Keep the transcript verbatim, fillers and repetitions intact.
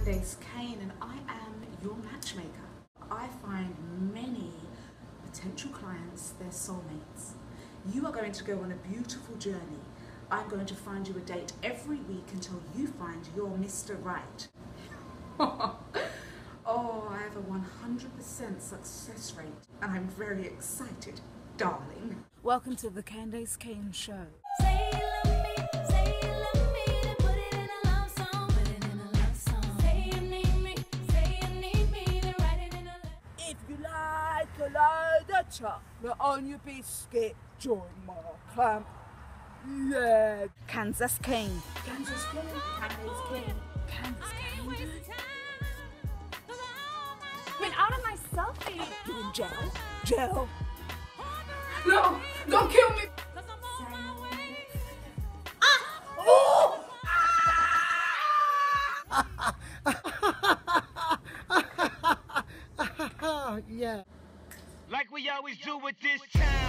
Kandace Caine and I am your matchmaker. I find many potential clients their soulmates. You are going to go on a beautiful journey. I'm going to find you a date every week until you find your Mister Right. Oh, I have a one hundred percent success rate and I'm very excited, darling. Welcome to the Kandace Caine Show. Say you love me, say you love me, then put it in a love song, put it in a love song. Say you need me, say you need me, then write it in a love. If you like a load of chocolate on your biscuit, join my club. Yeah. Kandace Caine. Kandace Caine, Kandace Caine, Kandace Caine. I've been out of my selfie. Doing gel, gel. No, don't kill me. Yeah. Like we always do with this time.